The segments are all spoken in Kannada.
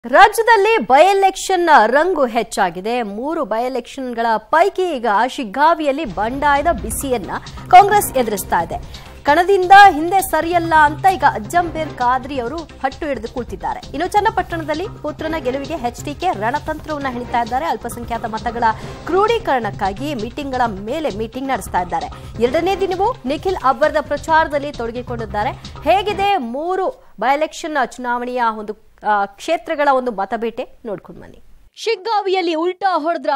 ರಾಜ್ಯದಲ್ಲಿ ಬೈ ಎಲೆಕ್ಷನ್ ರಂಗು ಹೆಚ್ಚಾಗಿದೆ. 3 ಬೈ ಎಲೆಕ್ಷನ್ಗಳ ಪೈಕಿ ಈಗ ಶಿಗ್ಗಾವಿಯಲ್ಲಿ ಬಂಡಾಯದ ಬಿಸಿಯನ್ನ ಕಾಂಗ್ರೆಸ್ ಎದುರಿಸ್ತಾ ಇದೆ. ಕಣದಿಂದ ಹಿಂದೆ ಸರಿಯಲ್ಲ ಅಂತ ಈಗ ಅಜ್ಜಂಪೇರ್ ಖಾದ್ರಿ ಅವರು ಪಟ್ಟು ಹಿಡಿದು ಕೂತಿದ್ದಾರೆ. ಇನ್ನು ಚನ್ನಪಟ್ಟಣದಲ್ಲಿ ಪುತ್ರನ ಗೆಲುವಿಗೆ ಎಚ್ಡಿಕೆ ರಣತಂತ್ರವನ್ನು ಹೆಣಿತಾ ಇದ್ದಾರೆ. ಅಲ್ಪಸಂಖ್ಯಾತ ಮತಗಳ ಕ್ರೋಢೀಕರಣಕ್ಕಾಗಿ ಮೀಟಿಂಗ್ಗಳ ಮೇಲೆ ಮೀಟಿಂಗ್ ನಡೆಸ್ತಾ ಇದ್ದಾರೆ. ಎರಡನೇ ದಿನವೂ ನಿಖಿಲ್ ಅಬ್ಬರದ ಪ್ರಚಾರದಲ್ಲಿ ತೊಡಗಿಕೊಂಡಿದ್ದಾರೆ. ಹೇಗಿದೆ 3 ಬೈ ಎಲೆಕ್ಷನ್ ಚುನಾವಣೆಯ ಒಂದು ಕ್ಷೇತ್ರಗಳ ಒಂದು ಮತಬೇಟೆ ನೋಡ್ಕೊಂಡು ಬನ್ನಿ. ಶಿಗ್ಗಾವಿಯಲ್ಲಿ ಉಲ್ಟಾ ಹೊಡೆದ್ರ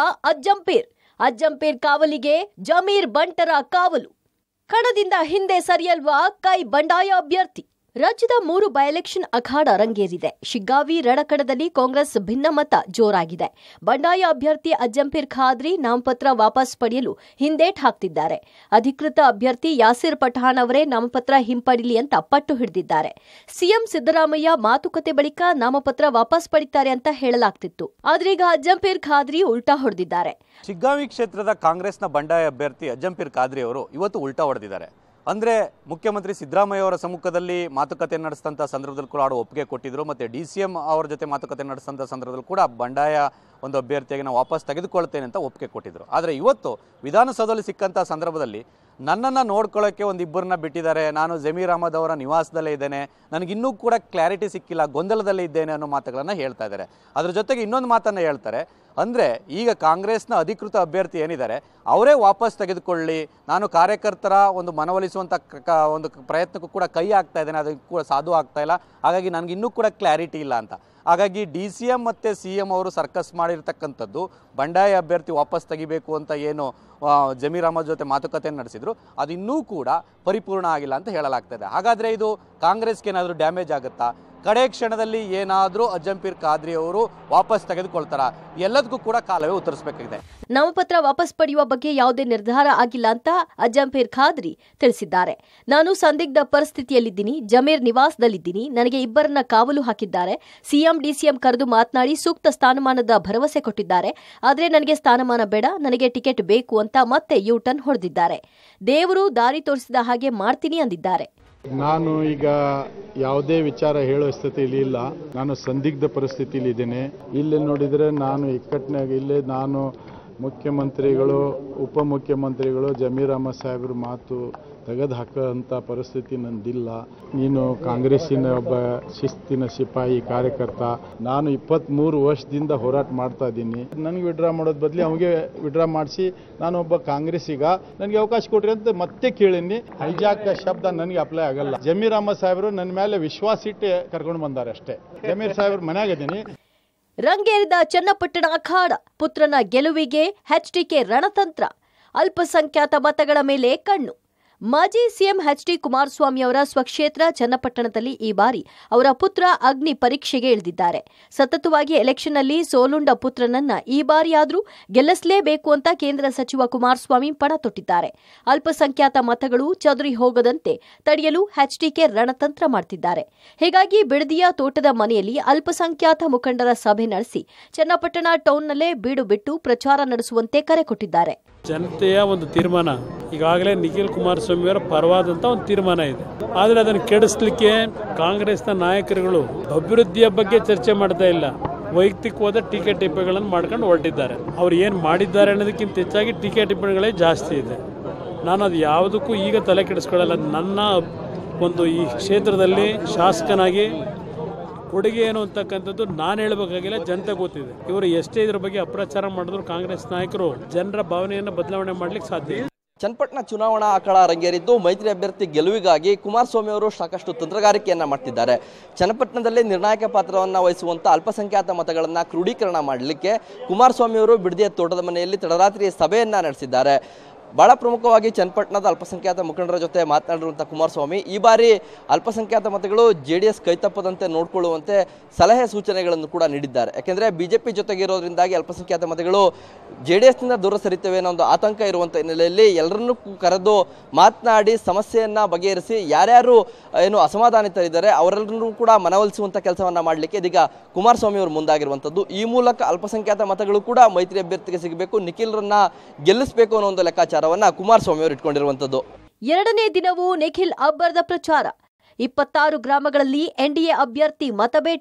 ಅಜ್ಜಂಪೇರ್ ಕಾವಲಿಗೆ ಜಮೀರ್ ಬಂಟರ ಕಾವಲು. ಕಣದಿಂದ ಹಿಂದೆ ಸರಿಯಲ್ವಾ ಕೈ ಬಂಡಾಯ ಅಭ್ಯರ್ಥಿ. ರಾಜ್ಯದ 3 ಬೈ ಎಲೆಕ್ಷನ್ ಅಖಾಡ ರಂಗೇರಿದೆ. ಶಿಗ್ಗಾವಿ ರಣಕಣದಲ್ಲಿ ಕಾಂಗ್ರೆಸ್ ಭಿನ್ನಮತ ಜೋರಾಗಿದೆ. ಬಂಡಾಯ ಅಭ್ಯರ್ಥಿ ಅಜ್ಜಂಪೇರ್ ಖಾದ್ರಿ ನಾಮಪತ್ರ ವಾಪಸ್ ಪಡೆಯಲು ಹಿಂದೇಟ್ ಹಾಕ್ತಿದ್ದಾರೆ. ಅಧಿಕೃತ ಅಭ್ಯರ್ಥಿ ಯಾಸಿರ್ ಪಠಾಣ್ ಅವರೇ ನಾಮಪತ್ರ ಹಿಂಪಡಿಲಿ ಅಂತ ಪಟ್ಟು ಹಿಡಿದಿದ್ದಾರೆ. ಸಿಎಂ ಸಿದ್ದರಾಮಯ್ಯ ಮಾತುಕತೆ ಬಳಿಕ ನಾಮಪತ್ರ ವಾಪಸ್ ಪಡಿತಾರೆ ಅಂತ ಹೇಳಲಾಗ್ತಿತ್ತು. ಆದ್ರೆ ಈಗ ಅಜ್ಜಂಪೇರ್ ಖಾದ್ರಿ ಉಲ್ಟಾ ಹೊಡೆದಿದ್ದಾರೆ. ಶಿಗ್ಗಾವಿ ಕ್ಷೇತ್ರದ ಕಾಂಗ್ರೆಸ್ನ ಬಂಡಾಯ ಅಭ್ಯರ್ಥಿ ಅಜ್ಜಂಪೇರ್ ಖಾದ್ರಿ ಅವರು ಇವತ್ತು ಉಲ್ಟಾ ಹೊಡೆದಿದ್ದಾರೆ. ಅಂದರೆ ಮುಖ್ಯಮಂತ್ರಿ ಸಿದ್ದರಾಮಯ್ಯ ಅವರ ಸಮ್ಮುಖದಲ್ಲಿ ಮಾತುಕತೆ ನಡೆಸಿದಂಥ ಸಂದರ್ಭದಲ್ಲಿ ಕೂಡ ಅವರು ಒಪ್ಪಿಗೆ ಕೊಟ್ಟಿದ್ದರು. ಮತ್ತು DCM ಅವರ ಜೊತೆ ಮಾತುಕತೆ ನಡೆಸಿದಂಥ ಸಂದರ್ಭದಲ್ಲಿ ಕೂಡ ಬಂಡಾಯ ಒಂದು ಅಭ್ಯರ್ಥಿಯಾಗಿ ನಾವು ವಾಪಸ್ ತೆಗೆದುಕೊಳ್ತೇನೆ ಅಂತ ಒಪ್ಪಿಗೆ ಕೊಟ್ಟಿದ್ದರು. ಆದರೆ ಇವತ್ತು ವಿಧಾನಸೌಧದಲ್ಲಿ ಸಿಕ್ಕಂಥ ಸಂದರ್ಭದಲ್ಲಿ ನನ್ನನ್ನು ನೋಡ್ಕೊಳ್ಳೋಕ್ಕೆ ಒಂದಿಬ್ಬರನ್ನ ಬಿಟ್ಟಿದ್ದಾರೆ, ನಾನು ಜಮೀರ್ ಅಹಮದ್ ಅವರ ನಿವಾಸದಲ್ಲೇ ಇದ್ದೇನೆ, ನನಗಿನ್ನೂ ಕೂಡ ಕ್ಲಾರಿಟಿ ಸಿಕ್ಕಿಲ್ಲ, ಗೊಂದಲದಲ್ಲೇ ಇದ್ದೇನೆ ಅನ್ನೋ ಮಾತುಗಳನ್ನು ಹೇಳ್ತಾ ಇದ್ದಾರೆ. ಅದ್ರ ಜೊತೆಗೆ ಇನ್ನೊಂದು ಮಾತನ್ನು ಹೇಳ್ತಾರೆ, ಅಂದರೆ ಈಗ ಕಾಂಗ್ರೆಸ್ನ ಅಧಿಕೃತ ಅಭ್ಯರ್ಥಿ ಏನಿದ್ದಾರೆ ಅವರೇ ವಾಪಸ್ ತೆಗೆದುಕೊಳ್ಳಿ, ನಾನು ಕಾರ್ಯಕರ್ತರ ಒಂದು ಮನವೊಲಿಸುವಂಥ ಒಂದು ಪ್ರಯತ್ನಕ್ಕೂ ಕೂಡ ಕೈ ಆಗ್ತಾ ಇದ್ದೇನೆ, ಅದಕ್ಕೆ ಕೂಡ ಸಾಧು ಆಗ್ತಾ ಇಲ್ಲ, ಹಾಗಾಗಿ ನನಗಿನ್ನೂ ಕೂಡ ಕ್ಲಾರಿಟಿ ಇಲ್ಲ ಅಂತ. ಹಾಗಾಗಿ DCM ಮತ್ತು CM ಅವರು ಸರ್ಕಸ್ ಮಾಡಿರ್ತಕ್ಕಂಥದ್ದು ಬಂಡಾಯ ಅಭ್ಯರ್ಥಿ ವಾಪಸ್ ತೆಗಿಬೇಕು ಅಂತ ಏನು ಜಮೀರ್ ಅಹಮದ್ ಜೊತೆ ಮಾತುಕತೆಯನ್ನು ನಡೆಸಿದ್ರು ಅದು ಇನ್ನೂ ಕೂಡ ಪರಿಪೂರ್ಣ ಆಗಿಲ್ಲ ಅಂತ ಹೇಳಲಾಗ್ತದೆ. ಹಾಗಾದರೆ ಇದು ಕಾಂಗ್ರೆಸ್ಗೆ ಏನಾದರೂ ಡ್ಯಾಮೇಜ್ ಆಗುತ್ತಾ? ಕಡೆ ಕ್ಷಣದಲ್ಲಿ ಏನಾದರೂ ಅಜ್ಜಂಪೇರ್ ಖಾದ್ರಿ ಅವರು ವಾಪಸ್ ತೆಗೆದುಕೊಳ್ತಾರಾ? ಎಲ್ಲದಕ್ಕೂ ಕೂಡ ಕಾಲವೇ ಉತ್ತರಿಸಬೇಕಾಗಿದೆ. ನಾಮಪತ್ರ ವಾಪಸ್ ಪಡೆಯುವ ಬಗ್ಗೆ ಯಾವುದೇ ನಿರ್ಧಾರ ಆಗಿಲ್ಲ ಅಂತ ಅಜ್ಜಂಪೇರ್ ಖಾದ್ರಿ ತಿಳಿಸಿದ್ದಾರೆ. ನಾನು ಸಂದಿಗ್ಧ ಪರಿಸ್ಥಿತಿಯಲ್ಲಿದ್ದೀನಿ, ಜಮೀರ್ ನಿವಾಸದಲ್ಲಿದ್ದೀನಿ, ನನಗೆ ಇಬ್ಬರನ್ನ ಕಾವಲು ಹಾಕಿದ್ದಾರೆ. CM DCM ಕರೆದು ಮಾತನಾಡಿ ಸೂಕ್ತ ಸ್ಥಾನಮಾನದ ಭರವಸೆ ಕೊಟ್ಟಿದ್ದಾರೆ. ಆದರೆ ನನಗೆ ಸ್ಥಾನಮಾನ ಬೇಡ, ನನಗೆ ಟಿಕೆಟ್ ಬೇಕು ಅಂತ ಮತ್ತೆ ಯೂಟರ್ನ್ ಹೊಡೆದಿದ್ದಾರೆ. ದೇವರು ದಾರಿ ತೋರಿಸಿದ ಹಾಗೆ ಮಾಡ್ತೀನಿ ಅಂದಿದ್ದಾರೆ. ನಾನು ಈಗ ಯಾವುದೇ ವಿಚಾರ ಹೇಳೋ ಸ್ಥಿತಿಯಲ್ಲಿ ಇಲ್ಲ. ನಾನು ಸಂದಿಗ್ಧ ಪರಿಸ್ಥಿತಿಯಲ್ಲಿ ಇದ್ದೇನೆ. ಇಲ್ಲಿ ನೋಡಿದರೆ ನಾನು ಇಕ್ಕಟ್ಟಿನಾಗ ಇಲ್ಲೇ ನಾನು ಮುಖ್ಯಮಂತ್ರಿಗಳು ಉಪಮುಖ್ಯಮಂತ್ರಿಗಳು ಜಮೀರ್ ಅಹಮದ್ ಸಾಹೇಬ್ರ ಮಾತು ತೆಗೆದು ಹಾಕೋಂಥ ಪರಿಸ್ಥಿತಿ ನಂದಿಲ್ಲ. ನೀನು ಕಾಂಗ್ರೆಸ್ಸಿನ ಒಬ್ಬ ಶಿಸ್ತಿನ ಸಿಪಾಯಿ ಕಾರ್ಯಕರ್ತ, ನಾನು 23 ವರ್ಷದಿಂದ ಹೋರಾಟ ಮಾಡ್ತಾ ಇದ್ದೀನಿ. ನನಗೆ ವಿಡ್ರಾ ಮಾಡೋದ್ ಬದಲಿ ಅವನಿಗೆ ವಿಡ್ರಾ ಮಾಡಿಸಿ ನಾನು ಒಬ್ಬ ಕಾಂಗ್ರೆಸ್ಸಿಗ ನನಗೆ ಅವಕಾಶ ಕೊಟ್ರಿ ಅಂತ ಮತ್ತೆ ಕೇಳೀನಿ. ಹೈಜಾಕ್ ಶಬ್ದ ನನಗೆ ಅಪ್ಲೈ ಆಗಲ್ಲ. ಜಮೀರ್ ಅಹಮದ್ ಸಾಹೇಬರು ನನ್ನ ಮೇಲೆ ವಿಶ್ವಾಸ ಇಟ್ಟು ಕರ್ಕೊಂಡು ಬಂದಾರೆ ಅಷ್ಟೇ. ಜಮೀರ್ ಸಾಹೇಬ್ರ ಮನೆಯಾಗಿದ್ದೀನಿ. ರಂಗೇರಿದ ಚನ್ನಪಟ್ಟಣ ಅಖಾಡ, ಪುತ್ರನ ಗೆಲುವಿಗೆ ಎಚ್ಡಿಕೆ ರಣತಂತ್ರ, ಅಲ್ಪಸಂಖ್ಯಾತ ಮತಗಳ ಮೇಲೆ ಕಣ್ಣು. ಮಾಜಿ CM HD ಕುಮಾರಸ್ವಾಮಿ ಅವರ ಸ್ವಕ್ಷೇತ್ರ ಚನ್ನಪಟ್ಟಣದಲ್ಲಿ ಈ ಬಾರಿ ಅವರ ಪುತ್ರ ಅಗ್ನಿ ಪರೀಕ್ಷೆಗೆ ಇಳಿದಿದ್ದಾರೆ. ಸತತವಾಗಿ ಎಲೆಕ್ಷನ್ನಲ್ಲಿ ಸೋಲುಂಡ ಪುತ್ರನನ್ನ ಈ ಬಾರಿಯಾದರೂ ಗೆಲ್ಲಿಸಲೇಬೇಕು ಅಂತ ಕೇಂದ್ರ ಸಚಿವ ಕುಮಾರಸ್ವಾಮಿ ಪಣ ತೊಟ್ಟಿದ್ದಾರೆ. ಅಲ್ಪಸಂಖ್ಯಾತ ಮತಗಳು ಚದುರಿ ಹೋಗದಂತೆ ತಡೆಯಲು ಎಚ್ಡಿಕೆ ರಣತಂತ್ರ ಮಾಡ್ತಿದ್ದಾರೆ. ಹೀಗಾಗಿ ಬಿಡದಿಯ ತೋಟದ ಮನೆಯಲ್ಲಿ ಅಲ್ಪಸಂಖ್ಯಾತ ಮುಖಂಡರ ಸಭೆ ನಡೆಸಿ ಚನ್ನಪಟ್ಟಣ ಟೌನ್ನಲ್ಲೇ ಬೀಡು ಬಿಟ್ಟು ಪ್ರಚಾರ ನಡೆಸುವಂತೆ ಕರೆ ಕೊಟ್ಟಿದ್ದಾರೆ. ಜನತೆಯ ಒಂದು ತೀರ್ಮಾನ ಈಗಾಗಲೇ ನಿಖಿಲ್ ಕುಮಾರಸ್ವಾಮಿ ಅವರ ಪರವಾದಂಥ ಒಂದು ತೀರ್ಮಾನ ಇದೆ. ಆದರೆ ಅದನ್ನು ಕೆಡಿಸ್ಲಿಕ್ಕೆ ಕಾಂಗ್ರೆಸ್ನ ನಾಯಕರುಗಳು ಅಭಿವೃದ್ಧಿಯ ಬಗ್ಗೆ ಚರ್ಚೆ ಮಾಡ್ತಾ ಇಲ್ಲ, ವೈಯಕ್ತಿಕವಾದ ಟೀಕೆ ಟಿಪ್ಪಣಿಗಳನ್ನು ಮಾಡ್ಕೊಂಡು ಹೊರಟಿದ್ದಾರೆ. ಅವ್ರು ಏನು ಮಾಡಿದ್ದಾರೆ ಅನ್ನೋದಕ್ಕಿಂತ ಹೆಚ್ಚಾಗಿ ಟೀಕೆ ಟಿಪ್ಪಣಿಗಳೇ ಜಾಸ್ತಿ ಇದೆ. ನಾನು ಅದು ಯಾವುದಕ್ಕೂ ಈಗ ತಲೆ ಕೆಡಿಸ್ಕೊಳ್ಳಲ್ಲ. ನನ್ನ ಒಂದು ಈ ಕ್ಷೇತ್ರದಲ್ಲಿ ಶಾಸಕನಾಗಿ ಕೊಡುಗೆ ಏನು ಅಂತಕ್ಕಂಥದ್ದು ನಾನು ಹೇಳಬೇಕಾಗಿಲ್ಲ, ಜನತೆ ಗೊತ್ತಿದೆ. ಇವರು ಎಷ್ಟೇ ಇದ್ರ ಬಗ್ಗೆ ಅಪ್ರಚಾರ ಮಾಡಿದ್ರು ಕಾಂಗ್ರೆಸ್ ನಾಯಕರು ಜನರ ಭಾವನೆಯನ್ನು ಬದಲಾವಣೆ ಮಾಡ್ಲಿಕ್ಕೆ ಸಾಧ್ಯ ಇಲ್ಲ. ಚನ್ನಪಟ್ಟಣ ಚುನಾವಣಾ ಅಖಾಡ ರಂಗೇರಿದ್ದು ಮೈತ್ರಿ ಅಭ್ಯರ್ಥಿ ಗೆಲುವಿಗಾಗಿ ಕುಮಾರಸ್ವಾಮಿ ಅವರು ಸಾಕಷ್ಟು ತಂತ್ರಗಾರಿಕೆಯನ್ನು ಮಾಡ್ತಿದ್ದಾರೆ. ಚನ್ನಪಟ್ಟಣದಲ್ಲಿ ನಿರ್ಣಾಯಕ ಪಾತ್ರವನ್ನು ವಹಿಸುವಂಥ ಅಲ್ಪಸಂಖ್ಯಾತ ಮತಗಳನ್ನು ಕ್ರೋಢೀಕರಣ ಮಾಡಲಿಕ್ಕೆ ಕುಮಾರಸ್ವಾಮಿ ಅವರು ಬಿಡದಿಯ ತೋಟದ ಮನೆಯಲ್ಲಿ ತಡರಾತ್ರಿ ಸಭೆಯನ್ನು ನಡೆಸಿದ್ದಾರೆ. ಬಹಳ ಪ್ರಮುಖವಾಗಿ ಚನ್ನಪಟ್ಟಣದ ಅಲ್ಪಸಂಖ್ಯಾತ ಮುಖಂಡರ ಜೊತೆ ಮಾತನಾಡಿರುವಂಥ ಕುಮಾರಸ್ವಾಮಿ ಈ ಬಾರಿ ಅಲ್ಪಸಂಖ್ಯಾತ ಮತಗಳು JDS ಕೈತಪ್ಪದಂತೆ ನೋಡಿಕೊಳ್ಳುವಂತೆ ಸಲಹೆ ಸೂಚನೆಗಳನ್ನು ಕೂಡ ನೀಡಿದ್ದಾರೆ. ಯಾಕೆಂದರೆ BJP ಜೊತೆಗಿರೋದ್ರಿಂದಾಗಿ ಅಲ್ಪಸಂಖ್ಯಾತ ಮತಗಳು JDSನಿಂದ ದೂರ ಸರಿತವೆ ಅನ್ನೋ ಒಂದು ಆತಂಕ ಇರುವಂಥ ಹಿನ್ನೆಲೆಯಲ್ಲಿ ಎಲ್ಲರನ್ನೂ ಕರೆದು ಮಾತನಾಡಿ ಸಮಸ್ಯೆಯನ್ನು ಬಗೆಹರಿಸಿ ಯಾರ್ಯಾರು ಏನು ಅಸಮಾಧಾನಿತರಿದ್ದಾರೆ ಅವರೆಲ್ಲರೂ ಕೂಡ ಮನವೊಲಿಸುವಂಥ ಕೆಲಸವನ್ನು ಮಾಡಲಿಕ್ಕೆ ಇದೀಗ ಕುಮಾರಸ್ವಾಮಿ ಅವರು ಮುಂದಾಗಿರುವಂಥದ್ದು. ಈ ಮೂಲಕ ಅಲ್ಪಸಂಖ್ಯಾತ ಮತಗಳು ಕೂಡ ಮೈತ್ರಿ ಅಭ್ಯರ್ಥಿಗೆ ಸಿಗಬೇಕು, ನಿಖಿಲ್ರನ್ನ ಗೆಲ್ಲಿಸಬೇಕು ಅನ್ನೋ ಒಂದು ಲೆಕ್ಕಾಚಾರ ಕುಮಾರಸ್ವಾಮಿ ಅವರು ಇಟ್ಕೊಂಡಿರುವಂತದ್ದು. ಎರಡನೇ ದಿನವೂ ನಿಖಿಲ್ ಅಬ್ಬರದ ಪ್ರಚಾರ. 26 ಗ್ರಾಮಗಳಲ್ಲಿ NDA ಅಭ್ಯರ್ಥಿ ಮತಬೇಟೆ.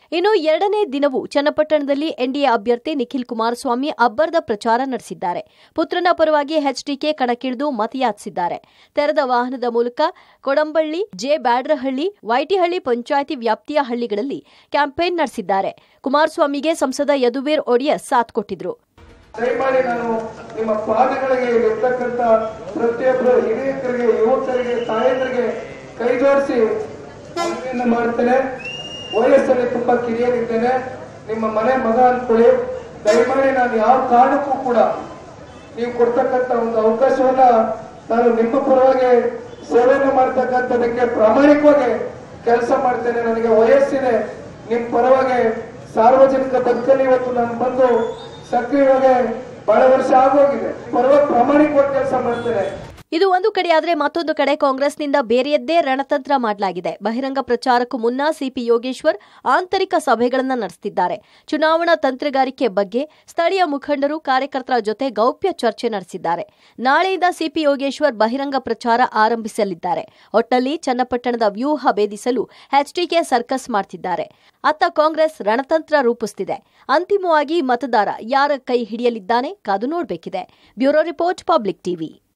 ಇನ್ನು ಎರಡನೇ ದಿನವೂ ಚನ್ನಪಟ್ಟಣದಲ್ಲಿ ಎನ್ಡಿಎ ಅಭ್ಯರ್ಥಿ ನಿಖಿಲ್ ಕುಮಾರಸ್ವಾಮಿ ಅಬ್ಬರದ ಪ್ರಚಾರ ನಡೆಸಿದ್ದಾರೆ. ಪುತ್ರನ ಪರವಾಗಿ ಎಚ್ಡಿಕೆ ಕಣಕ್ಕಿಳಿದು ಮತಯಾಚಿಸಿದ್ದಾರೆ. ತೆರೆದ ವಾಹನದ ಮೂಲಕ ಕೊಡಂಬಳ್ಳಿ, ಬ್ಯಾಡ್ರಹಳ್ಳಿ, ವೈಟಿಹಳ್ಳಿ ಪಂಚಾಯಿತಿ ವ್ಯಾಪ್ತಿಯ ಹಳ್ಳಿಗಳಲ್ಲಿ ಕ್ಯಾಂಪೇನ್ ನಡೆಸಿದ್ದಾರೆ. ಕುಮಾರಸ್ವಾಮಿಗೆ ಸಂಸದ ಯದುವೀರ್ ಒಡೆಯರ್ ಸಾಥ್ ಕೊಟ್ಟಿದ್ರು. ದಯಮಾಡಿ ನಾನು ನಿಮ್ಮ ಪಾದಗಳಿಗೆ ಇರ್ತಕ್ಕಂಥ ಪ್ರತಿಯೊಬ್ಬರು ಹಿರಿಯಕರಿಗೆ, ಯುವಕರಿಗೆ, ತಾಯಂದರಿಗೆ ಕೈ ಜೋಡಿಸಿ ಮನವಿಯನ್ನು ಮಾಡ್ತೇನೆ. ವಯಸ್ಸಲ್ಲಿ ತುಂಬಾ ಕಿರಿಯರಿದ್ದೇನೆ, ನಿಮ್ಮ ಮನೆ ಮಗ ಅನ್ಕೊಳ್ಳಿ. ದಯಮಾಡಿ ನಾನು ಯಾವ ಕಾರಣಕ್ಕೂ ಕೂಡ ನೀವು ಕೊಡ್ತಕ್ಕಂಥ ಒಂದು ಅವಕಾಶವನ್ನ ನಾನು ನಿಮ್ಮ ಪರವಾಗಿ ಸೇವೆಯನ್ನು ಮಾಡ್ತಕ್ಕಂಥದಕ್ಕೆ ಪ್ರಾಮಾಣಿಕವಾಗಿ ಕೆಲಸ ಮಾಡ್ತೇನೆ. ನನಗೆ ವಯಸ್ಸಿದೆ, ನಿಮ್ಮ ಪರವಾಗಿ ಸಾರ್ವಜನಿಕ ಬದುಕಲ್ಲಿ ಇವತ್ತು ನಾನು ಬಂದು ಸಕ್ರಿಯವಾಗಿ ಬಹಳ ವರ್ಷ ಆಗೋಗಿದೆ. ಪರವಾಗಿ ಪ್ರಾಮಾಣಿಕವಾಗಿ ಕೆಲಸ ಮಾಡ್ತೇನೆ. ಇದು ಒಂದು ಕಡೆಯಾದರೆ ಮತ್ತೊಂದು ಕಡೆ ಕಾಂಗ್ರೆಸ್ನಿಂದ ಬೇರೆಯದ್ದೇ ರಣತಂತ್ರ ಮಾಡಲಾಗಿದೆ. ಬಹಿರಂಗ ಪ್ರಚಾರಕ್ಕೂ ಮುನ್ನ ಸಿಪಿ ಯೋಗೇಶ್ವರ್ ಆಂತರಿಕ ಸಭೆಗಳನ್ನು ನಡೆಸುತ್ತಿದ್ದಾರೆ. ಚುನಾವಣಾ ತಂತ್ರಗಾರಿಕೆ ಬಗ್ಗೆ ಸ್ಥಳೀಯ ಮುಖಂಡರು, ಕಾರ್ಯಕರ್ತರ ಜೊತೆ ಗೌಪ್ಯ ಚರ್ಚೆ ನಡೆಸಿದ್ದಾರೆ. ನಾಳೆಯಿಂದ ಸಿಪಿ ಯೋಗೇಶ್ವರ್ ಬಹಿರಂಗ ಪ್ರಚಾರ ಆರಂಭಿಸಲಿದ್ದಾರೆ. ಒಟ್ಟಲ್ಲಿ ಚನ್ನಪಟ್ಟಣದ ವ್ಯೂಹ ಭೇದಿಸಲು ಎಚ್ಡಿಕೆ ಸರ್ಕಸ್ ಮಾಡ್ತಿದ್ದಾರೆ. ಅತ್ತ ಕಾಂಗ್ರೆಸ್ ರಣತಂತ್ರ ರೂಪಿಸುತ್ತಿದೆ. ಅಂತಿಮವಾಗಿ ಮತದಾರ ಯಾರ ಕೈ ಹಿಡಿಯಲಿದ್ದಾನೆ ಕಾದು ನೋಡಬೇಕಿದೆ. Bureau report, public TV.